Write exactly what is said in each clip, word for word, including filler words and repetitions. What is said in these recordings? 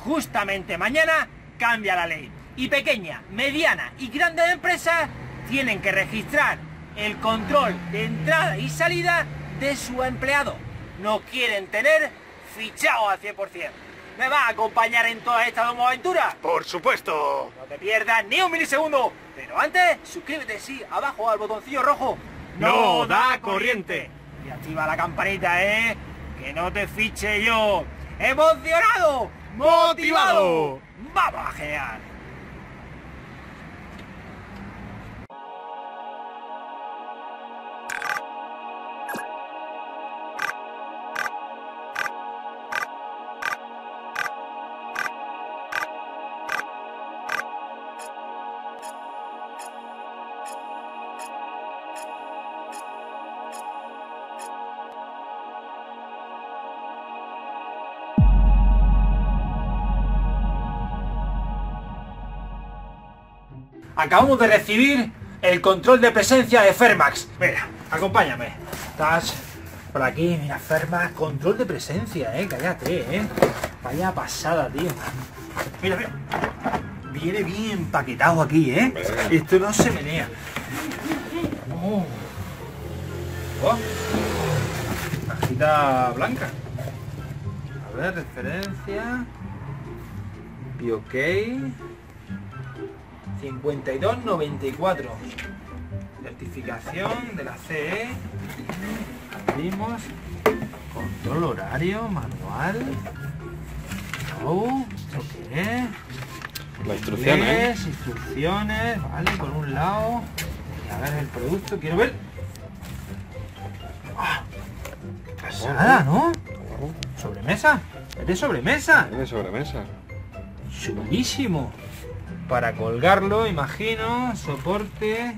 Justamente mañana cambia la ley. Y pequeña, mediana y grandes empresas tienen que registrar el control de entrada y salida de su empleado. No quieren tener fichado al cien por cien. ¿Me vas a acompañar en todas estas dos aventuras? ¡Por supuesto! No te pierdas ni un milisegundo. Pero antes, suscríbete, sí, abajo al botoncillo rojo. ¡No da corriente! Y activa la campanita, ¿eh? Que no te fiche yo. ¡Emocionado! ¡Motivado! ¡Vamos a gear! Acabamos de recibir el control de presencia de Fermax. Mira, acompáñame. Estás por aquí, mira, Fermax, control de presencia, eh, cállate, eh. Vaya pasada, tío. Mira, mira. Viene bien empaquetado aquí, eh. Esto no se menea. Oh. Oh. Cajita blanca. A ver, referencia. BioK. cincuenta y dos noventa y cuatro. Certificación de la C E. Abrimos. Control horario, manual. Oh, ¿esto qué es? La instrucción, ¿eh? Instrucciones, vale, por un lado. Y a ver el producto, quiero ver. ¡Ah! Pasada, ¿no? Sobremesa. ¿Es de sobremesa? ¿Es de sobremesa? Chulísimo. Para colgarlo, imagino, soporte,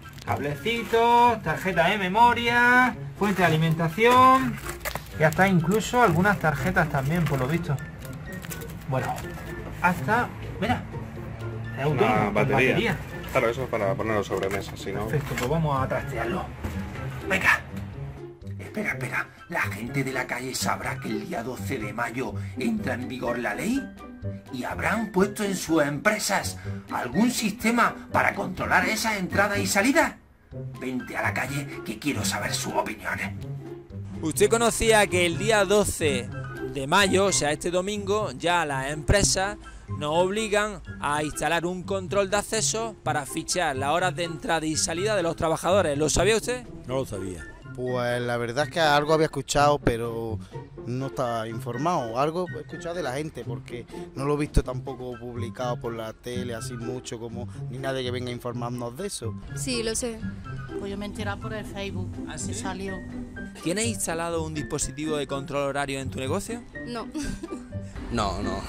cablecitos, tarjeta de memoria, fuente de alimentación, ya está, incluso algunas tarjetas también, por lo visto. Bueno, hasta, mira, es autónomo, Una con batería. batería. Claro, eso es para ponerlo sobre mesa, si no... Perfecto, pues vamos a trastearlo. Venga. Espera, espera, ¿la gente de la calle sabrá que el día doce de mayo entra en vigor la ley? ¿Y habrán puesto en sus empresas algún sistema para controlar esas entradas y salidas? Vente a la calle que quiero saber sus opiniones. ¿Usted conocía que el día doce de mayo, o sea este domingo, ya las empresas nos obligan a instalar un control de acceso para fichar las horas de entrada y salida de los trabajadores? ¿Lo sabía usted? No lo sabía. Pues la verdad es que algo había escuchado, pero no estaba informado. Algo he escuchado de la gente, porque no lo he visto tampoco publicado por la tele, así mucho, como ni nadie que venga a informarnos de eso. Sí, lo sé. Pues yo me enteré por el Facebook, así salió. ¿Tienes instalado un dispositivo de control horario en tu negocio? No. No, no.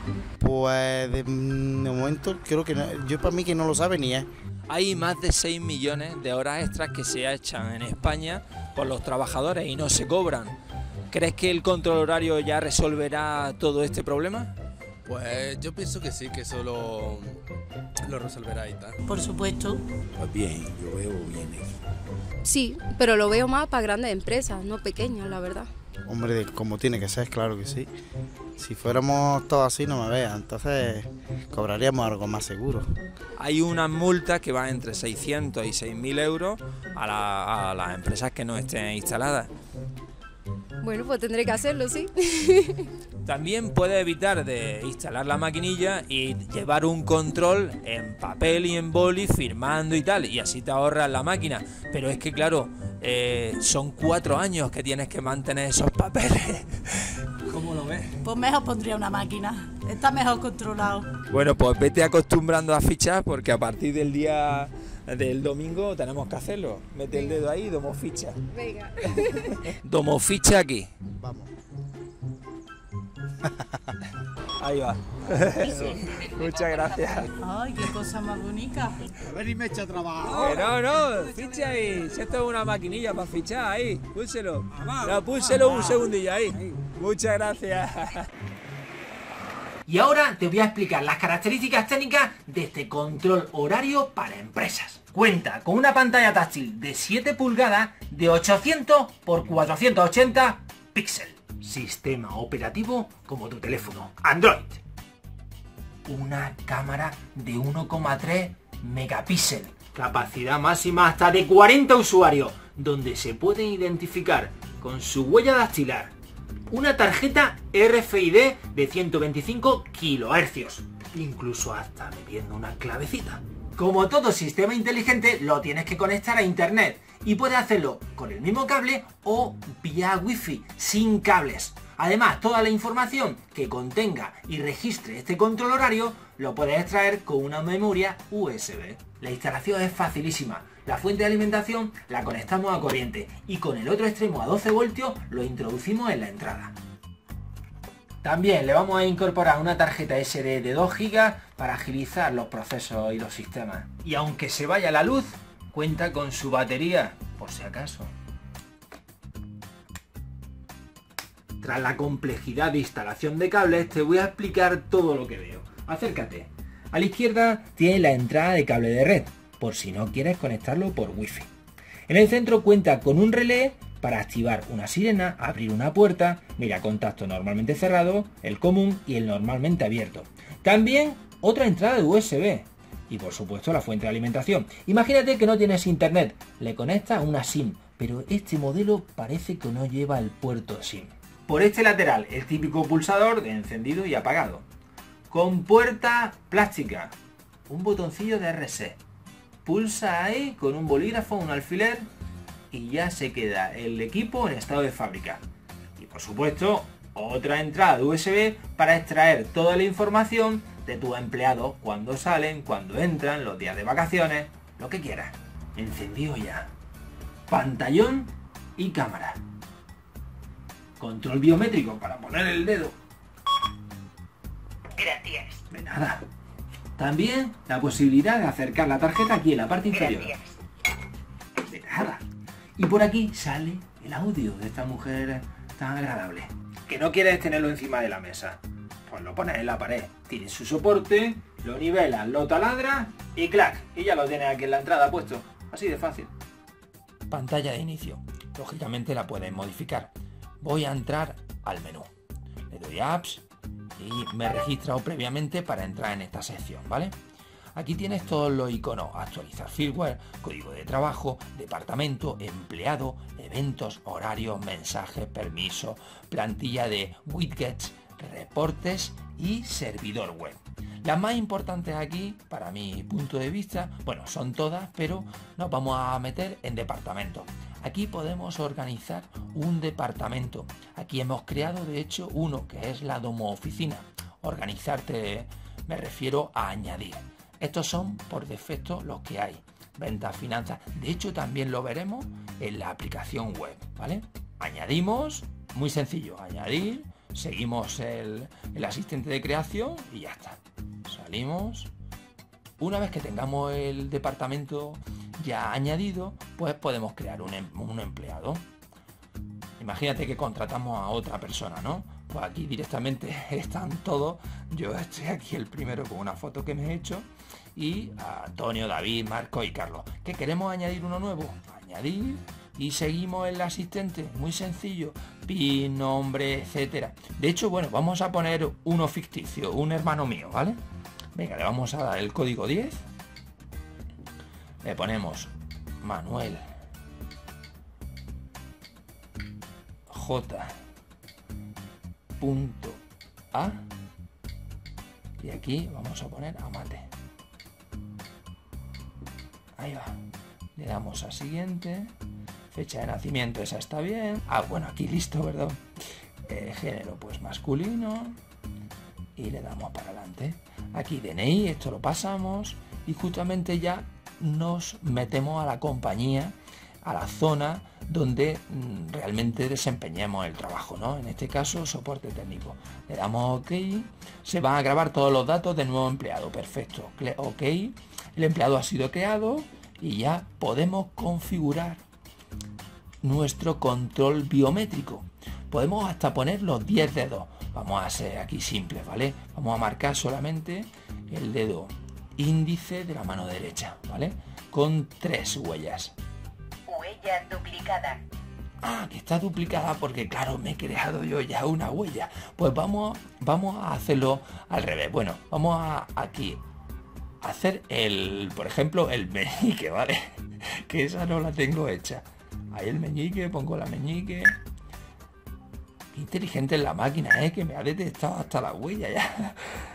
Pues de, de momento creo que no, yo para mí que no lo sabe ni es. Hay más de seis millones de horas extras que se echan en España por los trabajadores y no se cobran. ¿Crees que el control horario ya resolverá todo este problema? Pues yo pienso que sí, que eso lo, lo resolverá y tal. Por supuesto. Pues bien, yo veo bien eso. Sí, pero lo veo más para grandes empresas, no pequeñas, la verdad. Hombre, como tiene que ser, claro que sí. Si fuéramos todos así, no me veas, entonces cobraríamos algo más seguro. Hay unas multas que van entre seiscientos y seis mil euros a, la, a las empresas que no estén instaladas. Bueno, pues tendré que hacerlo, sí. También puedes evitar de instalar la maquinilla y llevar un control en papel y en boli firmando y tal, y así te ahorras la máquina. Pero es que claro, eh, son cuatro años que tienes que mantener esos papeles. ¿Cómo lo ves? Pues mejor pondría una máquina. Está mejor controlado. Bueno, pues vete acostumbrando a fichar, porque a partir del día del domingo tenemos que hacerlo. Mete el dedo ahí, domo ficha. Venga. Domo ficha aquí. Vamos. Ahí va. Muchas gracias. Ay, qué cosa más bonita. A ver y me echa trabajo. Que no, no, ficha ahí. Si esto es una maquinilla para fichar, ahí, púlselo. No, púlselo un segundillo ahí. Muchas gracias. Y ahora te voy a explicar las características técnicas de este control horario para empresas. Cuenta con una pantalla táctil de siete pulgadas de ochocientos por cuatrocientos ochenta píxeles. Sistema operativo como tu teléfono, Android. una cámara de uno coma tres megapíxeles, capacidad máxima hasta de cuarenta usuarios, donde se pueden identificar con su huella dactilar, una tarjeta R F I D de ciento veinticinco kilohercios, incluso hasta bebiendo una clavecita. Como todo sistema inteligente, lo tienes que conectar a internet y puedes hacerlo con el mismo cable o vía wifi, sin cables. Además, toda la información que contenga y registre este control horario lo puedes extraer con una memoria U S B. La instalación es facilísima. La fuente de alimentación la conectamos a corriente y con el otro extremo a doce voltios lo introducimos en la entrada. También le vamos a incorporar una tarjeta S D de dos gigas para agilizar los procesos y los sistemas. Y aunque se vaya la luz, cuenta con su batería, por si acaso. Tras la complejidad de instalación de cables, te voy a explicar todo lo que veo. Acércate. A la izquierda tiene la entrada de cable de red, por si no quieres conectarlo por wifi. En el centro cuenta con un relé para activar una sirena, abrir una puerta, mira contacto normalmente cerrado, el común y el normalmente abierto. También otra entrada de U S B y por supuesto la fuente de alimentación. Imagínate que no tienes internet, le conectas una SIM, pero este modelo parece que no lleva el puerto SIM. Por este lateral, el típico pulsador de encendido y apagado. Con puerta plástica, un botoncillo de R C. Pulsa ahí con un bolígrafo, un alfiler y ya se queda el equipo en estado de fábrica. Y por supuesto, otra entrada de U S B para extraer toda la información de tus empleados, cuando salen, cuando entran, los días de vacaciones, lo que quieras. Encendido ya. Pantallón y cámara. Control biométrico para poner el dedo. Gracias. De nada. También la posibilidad de acercar la tarjeta aquí en la parte inferior. Gracias. De nada. Y por aquí sale el audio de esta mujer tan agradable. ¿Que no quieres tenerlo encima de la mesa? Pues lo pones en la pared. Tienes su soporte, lo nivelas, lo taladras y clac. Y ya lo tienes aquí en la entrada puesto. Así de fácil. Pantalla de inicio. Lógicamente la puedes modificar. Voy a entrar al menú. Le doy a Apps y me he registrado previamente para entrar en esta sección, ¿vale? Aquí tienes todos los iconos: actualizar firmware, código de trabajo, departamento, empleado, eventos, horarios, mensajes, permisos, plantilla de widgets, reportes y servidor web. Las más importantes aquí, para mi punto de vista, bueno, son todas, pero nos vamos a meter en departamento. Aquí podemos organizar un departamento. Aquí hemos creado, de hecho, uno que es la Domo Oficina. Organizarte, me refiero a añadir. Estos son por defecto los que hay. Ventas, finanzas. De hecho, también lo veremos en la aplicación web, ¿vale? Añadimos, muy sencillo, añadir. Seguimos el, el asistente de creación y ya está. Salimos. Una vez que tengamos el departamento ya añadido, pues podemos crear un, em, un empleado. Imagínate que contratamos a otra persona, ¿no? Pues aquí directamente están todos. Yo estoy aquí el primero con una foto que me he hecho. Y a Antonio, David, Marco y Carlos. ¿Que queremos añadir uno nuevo? Añadir. Y seguimos el asistente. Muy sencillo. Pin, nombre, etcétera. De hecho, bueno, vamos a poner uno ficticio. Un hermano mío, ¿vale? Venga, le vamos a dar el código diez. Le ponemos Manuel J. A. Y aquí vamos a poner Amate. Ahí va. Le damos a siguiente. Fecha de nacimiento, esa está bien. Ah, bueno, aquí listo, ¿verdad? Eh, género, pues masculino. Y le damos para adelante. Aquí D N I, esto lo pasamos. Y justamente ya nos metemos a la compañía, a la zona donde mm, realmente desempeñemos el trabajo, ¿no? En este caso, soporte técnico. Le damos OK. Se van a grabar todos los datos del nuevo empleado. Perfecto. OK. El empleado ha sido creado y ya podemos configurar nuestro control biométrico. Podemos hasta poner los diez dedos. Vamos a ser aquí simples, ¿vale? Vamos a marcar solamente el dedo índice de la mano derecha, ¿vale? Con tres huellas. Huella duplicada. Ah, que está duplicada porque claro, me he creado yo ya una huella. Pues vamos, vamos a hacerlo al revés. Bueno, vamos a aquí a hacer el, por ejemplo, el meñique, ¿vale? Que esa no la tengo hecha. Ahí el meñique, pongo la meñique. Qué inteligente es la máquina, ¿eh? Que me ha detectado hasta la huella ya.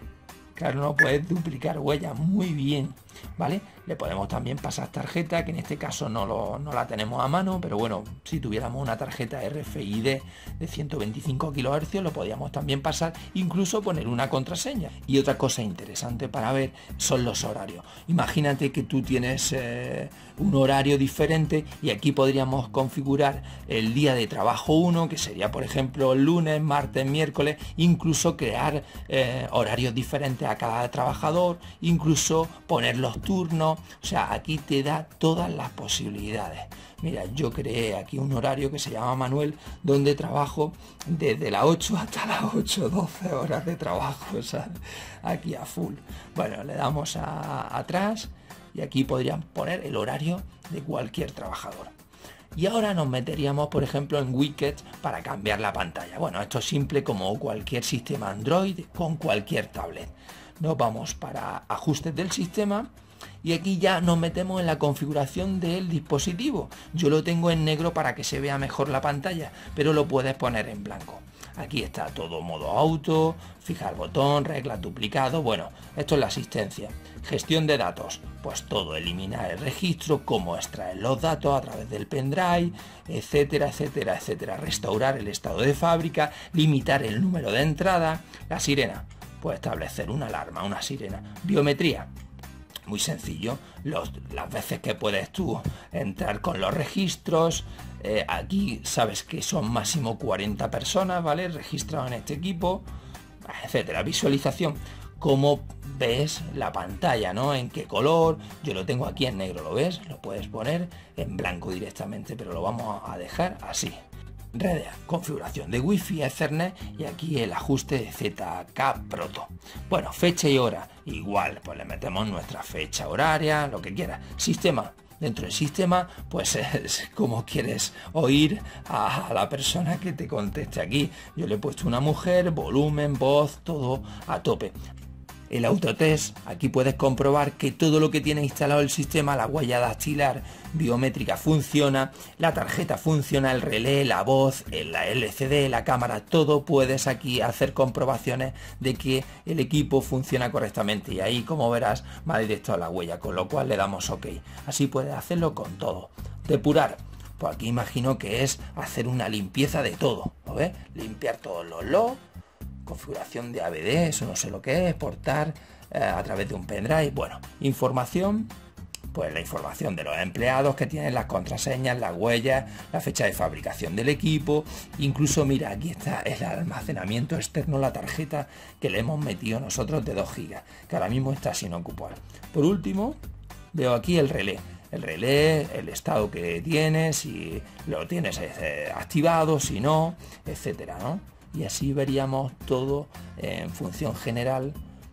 Claro, no puedes duplicar huellas muy bien, ¿vale? Le podemos también pasar tarjeta, que en este caso no, lo, no la tenemos a mano, pero bueno, si tuviéramos una tarjeta R F I D de ciento veinticinco kilohercios, lo podríamos también pasar, incluso poner una contraseña. Y otra cosa interesante para ver son los horarios. Imagínate que tú tienes eh, un horario diferente y aquí podríamos configurar el día de trabajo uno, que sería por ejemplo lunes, martes, miércoles, incluso crear eh, horarios diferentes a cada trabajador, incluso poner los turnos. O sea, aquí te da todas las posibilidades. Mira, yo creé aquí un horario que se llama Manuel, donde trabajo desde las ocho hasta las ocho, doce horas de trabajo, ¿sabes? Aquí a full. Bueno, le damos a atrás y aquí podrían poner el horario de cualquier trabajador. Y ahora nos meteríamos, por ejemplo, en widgets para cambiar la pantalla. Bueno, esto es simple como cualquier sistema Android con cualquier tablet. Nos vamos para ajustes del sistema y aquí ya nos metemos en la configuración del dispositivo. Yo lo tengo en negro para que se vea mejor la pantalla, pero lo puedes poner en blanco. Aquí está todo modo auto, fijar botón, reglas duplicado. Bueno, esto es la asistencia. Gestión de datos, pues todo, eliminar el registro, cómo extraer los datos a través del pendrive, etcétera, etcétera, etcétera. Restaurar el estado de fábrica, limitar el número de entrada. La sirena, pues establecer una alarma, una sirena. Biometría, muy sencillo, los, las veces que puedes tú entrar con los registros. Eh, aquí sabes que son máximo cuarenta personas, ¿vale? Registrados en este equipo, etcétera. Visualización, cómo ves la pantalla, ¿no? En qué color. Yo lo tengo aquí en negro, ¿lo ves? Lo puedes poner en blanco directamente, pero lo vamos a dejar así. Redes, configuración de Wi-Fi, Ethernet y aquí el ajuste de Z K Proto. Bueno, fecha y hora, igual, pues le metemos nuestra fecha horaria, lo que quieras. Sistema, dentro del sistema, pues es como quieres oír a la persona que te conteste aquí. Yo le he puesto una mujer, volumen, voz, todo a tope. El autotest, aquí puedes comprobar que todo lo que tiene instalado el sistema, la huella dactilar biométrica funciona, la tarjeta funciona, el relé, la voz, la L C D, la cámara, todo puedes aquí hacer comprobaciones de que el equipo funciona correctamente y ahí, como verás, va directo a la huella, con lo cual le damos OK. Así puedes hacerlo con todo. Depurar, pues aquí imagino que es hacer una limpieza de todo, ¿lo ves? Limpiar todos los logs, configuración de A B D, eso no sé lo que es, exportar eh, a través de un pendrive. Bueno, información, pues la información de los empleados que tienen las contraseñas, las huellas, la fecha de fabricación del equipo, incluso mira, aquí está el almacenamiento externo, la tarjeta que le hemos metido nosotros de dos gigas, que ahora mismo está sin ocupar. Por último, veo aquí el relé. El relé, el estado que tienes, si lo tienes eh, activado, si no, etcétera, ¿no? Y así veríamos todo en función general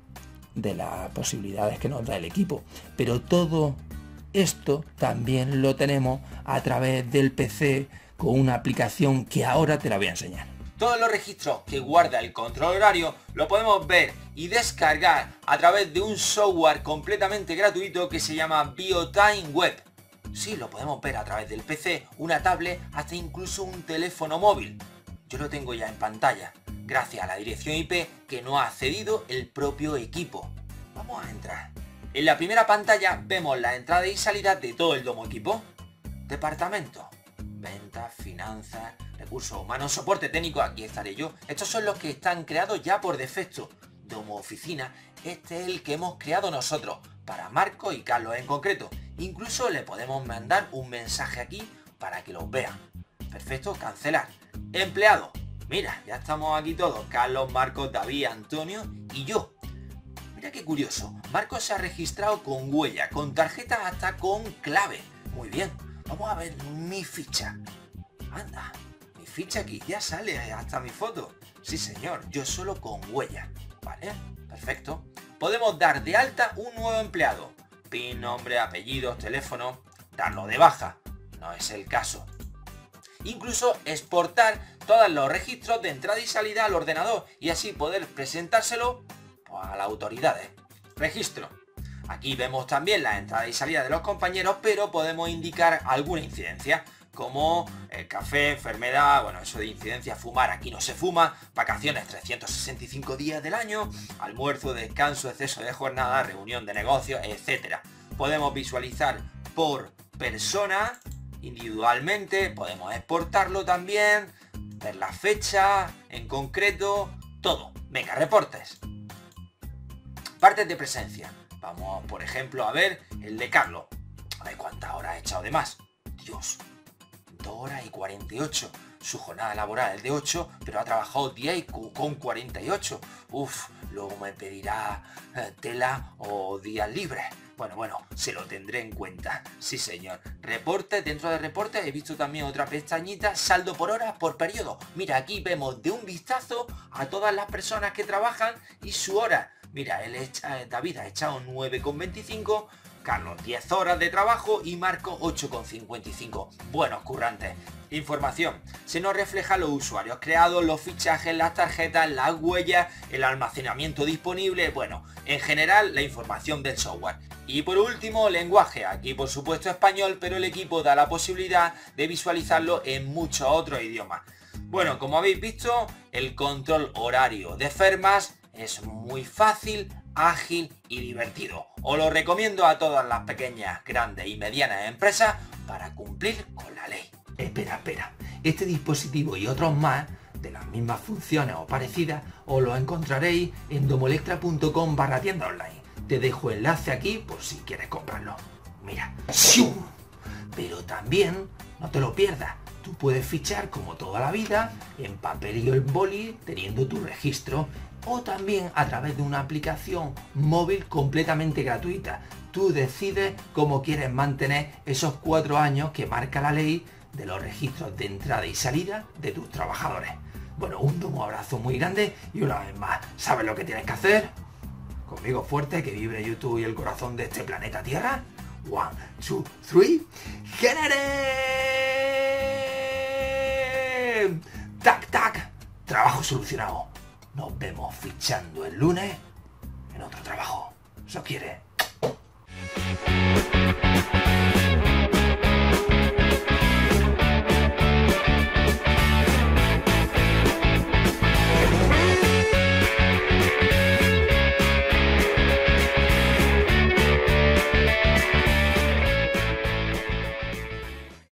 de las posibilidades que nos da el equipo. Pero todo esto también lo tenemos a través del P C con una aplicación que ahora te la voy a enseñar. Todos los registros que guarda el control horario lo podemos ver y descargar a través de un software completamente gratuito que se llama BioTime Web. Sí, lo podemos ver a través del P C, una tablet, hasta incluso un teléfono móvil. Yo lo tengo ya en pantalla, gracias a la dirección I P que nos ha cedido el propio equipo. Vamos a entrar. En la primera pantalla vemos la entrada y salida de todo el Domo Equipo. Departamento, ventas, finanzas, recursos humanos, soporte técnico, aquí estaré yo. Estos son los que están creados ya por defecto. Domo Oficina, este es el que hemos creado nosotros, para Marco y Carlos en concreto. Incluso le podemos mandar un mensaje aquí para que los vean. Perfecto, cancelar. Empleado, mira, ya estamos aquí todos, Carlos, Marcos, David, Antonio y yo. Mira qué curioso, Marcos se ha registrado con huella, con tarjeta hasta con clave. Muy bien, vamos a ver mi ficha. Anda, mi ficha aquí ya sale hasta mi foto. Sí señor, yo solo con huella. Vale, perfecto. Podemos dar de alta un nuevo empleado. Pin, nombre, apellidos, teléfono. Darlo de baja. No es el caso. incluso exportar todos los registros de entrada y salida al ordenador y así poder presentárselo pues, a las autoridades. Registro. Aquí vemos también la entrada y salida de los compañeros, pero podemos indicar alguna incidencia, como el café, enfermedad, bueno, eso de incidencia, fumar, aquí no se fuma, vacaciones trescientos sesenta y cinco días del año, almuerzo, descanso, exceso de jornada, reunión de negocios, etcétera. Podemos visualizar por persona, individualmente, podemos exportarlo también, ver la fecha en concreto, todo. Venga, reportes. Partes de presencia. Vamos, por ejemplo, a ver el de Carlos. A ver cuántas horas ha echado de más. Dios, dos horas y cuarenta y ocho. Su jornada laboral es de ocho, pero ha trabajado diez con cuarenta y ocho. Uf, luego me pedirá eh, tela o días libres. Bueno, bueno, se lo tendré en cuenta. Sí, señor. Reportes, dentro de reportes he visto también otra pestañita, saldo por horas por periodo. Mira, aquí vemos de un vistazo a todas las personas que trabajan y su hora. Mira, él echa, David ha echado nueve con veinticinco, Carlos diez horas de trabajo y Marco ocho con cincuenta y cinco. Buenos currantes. Información. Se nos refleja los usuarios creados, los fichajes, las tarjetas, las huellas, el almacenamiento disponible, bueno, en general la información del software. Y por último, lenguaje. Aquí por supuesto español, pero el equipo da la posibilidad de visualizarlo en muchos otros idiomas. Bueno, como habéis visto, el control horario de Fermax es muy fácil, ágil y divertido. Os lo recomiendo a todas las pequeñas, grandes y medianas empresas para cumplir con la ley. Espera, espera. Este dispositivo y otros más, de las mismas funciones o parecidas, os los encontraréis en domoelectra punto com barra tienda online. Te dejo enlace aquí por si quieres comprarlo. Mira. ¡Sium! Pero también, no te lo pierdas, tú puedes fichar como toda la vida, en papel y en boli, teniendo tu registro, o también a través de una aplicación móvil completamente gratuita. Tú decides cómo quieres mantener esos cuatro años que marca la ley de los registros de entrada y salida de tus trabajadores. Bueno, un domo abrazo muy grande y una vez más, ¿sabes lo que tienes que hacer? Conmigo fuerte, que vibre YouTube y el corazón de este planeta Tierra. One, two, three, ¡genere! ¡Tac, tac! Trabajo solucionado. Nos vemos fichando el lunes en otro trabajo. ¿Eso quiere?